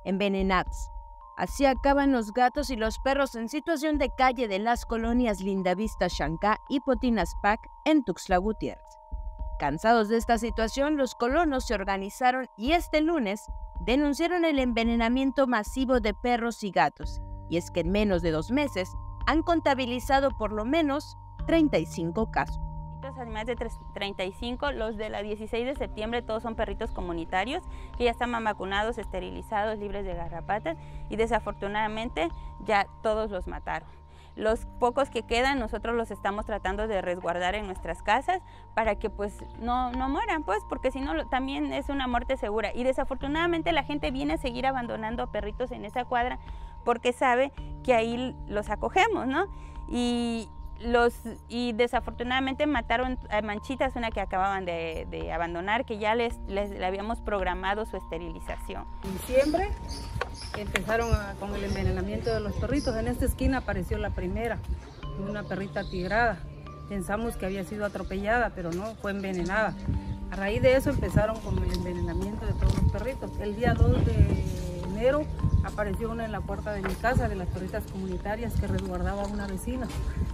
envenenados. Así acaban los gatos y los perros en situación de calle de las colonias Lindavista Xancá y Potinaspac en Tuxtla Gutiérrez. Cansados de esta situación, los colonos se organizaron y este lunes denunciaron el envenenamiento masivo de perros y gatos. Y es que en menos de 2 meses han contabilizado por lo menos 35 casos. Además de 35, los de la 16 de septiembre todos son perritos comunitarios que ya están vacunados, esterilizados, libres de garrapatas y desafortunadamente ya todos los mataron. Los pocos que quedan nosotros los estamos tratando de resguardar en nuestras casas para que pues no mueran, pues, porque si no también es una muerte segura. Y desafortunadamente la gente viene a seguir abandonando a perritos en esa cuadra porque sabe que ahí los acogemos, ¿no? Y desafortunadamente mataron a Manchitas, una que acababan de abandonar, que ya le habíamos programado su esterilización. En diciembre empezaron con el envenenamiento de los perritos. En esta esquina apareció la primera, una perrita tigrada. Pensamos que había sido atropellada, pero no, fue envenenada. A raíz de eso empezaron con el envenenamiento de todos los perritos. El día 2 de enero apareció una en la puerta de mi casa, de las perritas comunitarias que resguardaba a una vecina.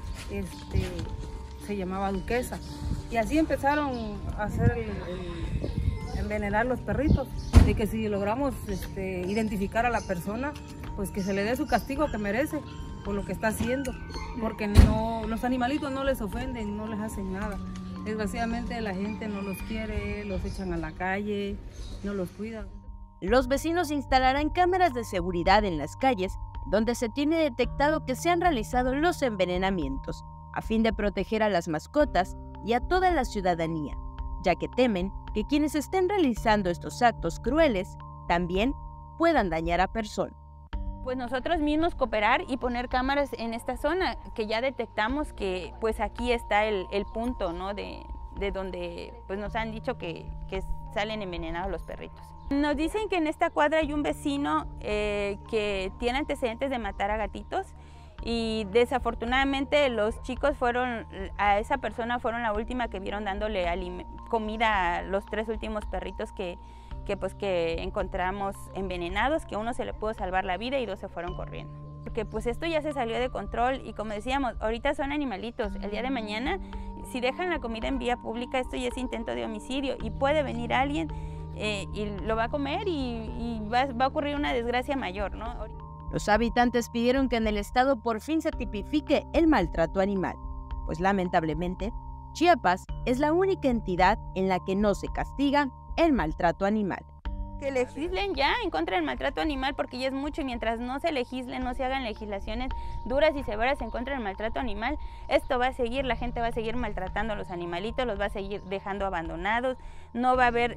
Se llamaba Duquesa. Y así empezaron a hacer envenenar los perritos, de que si logramos identificar a la persona, pues que se le dé su castigo que merece por lo que está haciendo, porque los animalitos no les ofenden, no les hacen nada. Desgraciadamente la gente no los quiere, los echan a la calle, no los cuidan. Los vecinos instalarán cámaras de seguridad en las calles donde se tiene detectado que se han realizado los envenenamientos, a fin de proteger a las mascotas y a toda la ciudadanía, ya que temen que quienes estén realizando estos actos crueles también puedan dañar a personas. Pues nosotros mismos cooperar y poner cámaras en esta zona, que ya detectamos que pues aquí está el punto, ¿no? de donde pues nos han dicho que salen envenenados los perritos. Nos dicen que en esta cuadra hay un vecino que tiene antecedentes de matar a gatitos y desafortunadamente los chicos a esa persona fueron la última que vieron dándole comida a los 3 últimos perritos que encontramos envenenados, que uno se le pudo salvar la vida y 2 se fueron corriendo. Porque pues esto ya se salió de control y como decíamos, ahorita son animalitos, el día de mañana si dejan la comida en vía pública esto ya es intento de homicidio y puede venir alguien y lo va a comer y va a ocurrir una desgracia mayor, ¿no? Los habitantes pidieron que en el estado por fin se tipifique el maltrato animal, pues lamentablemente Chiapas es la única entidad en la que no se castiga el maltrato animal. Que legislen ya en contra del maltrato animal porque ya es mucho y mientras no se legislen, no se hagan legislaciones duras y severas en contra del maltrato animal, esto va a seguir, la gente va a seguir maltratando a los animalitos, los va a seguir dejando abandonados, no va a haber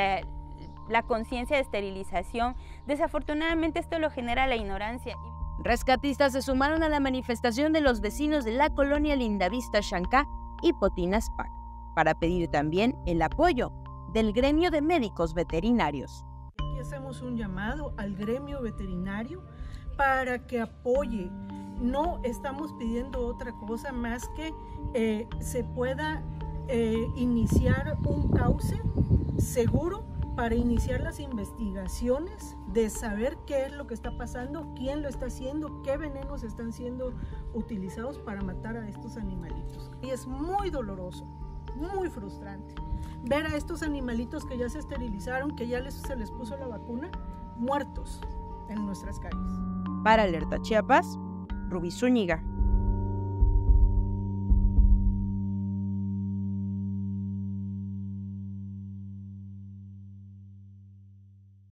la conciencia de esterilización. Desafortunadamente esto lo genera la ignorancia. Rescatistas se sumaron a la manifestación de los vecinos de la colonia Lindavista Xancá y Potinaspac para pedir también el apoyo del gremio de médicos veterinarios. Aquí hacemos un llamado al gremio veterinario para que apoye. No estamos pidiendo otra cosa más que se pueda iniciar un cauce seguro para iniciar las investigaciones de saber qué es lo que está pasando, quién lo está haciendo, qué venenos están siendo utilizados para matar a estos animalitos. Y es muy doloroso, muy frustrante ver a estos animalitos que ya se esterilizaron, que ya se les puso la vacuna, muertos en nuestras calles. Para Alerta Chiapas, Rubí Zúñiga.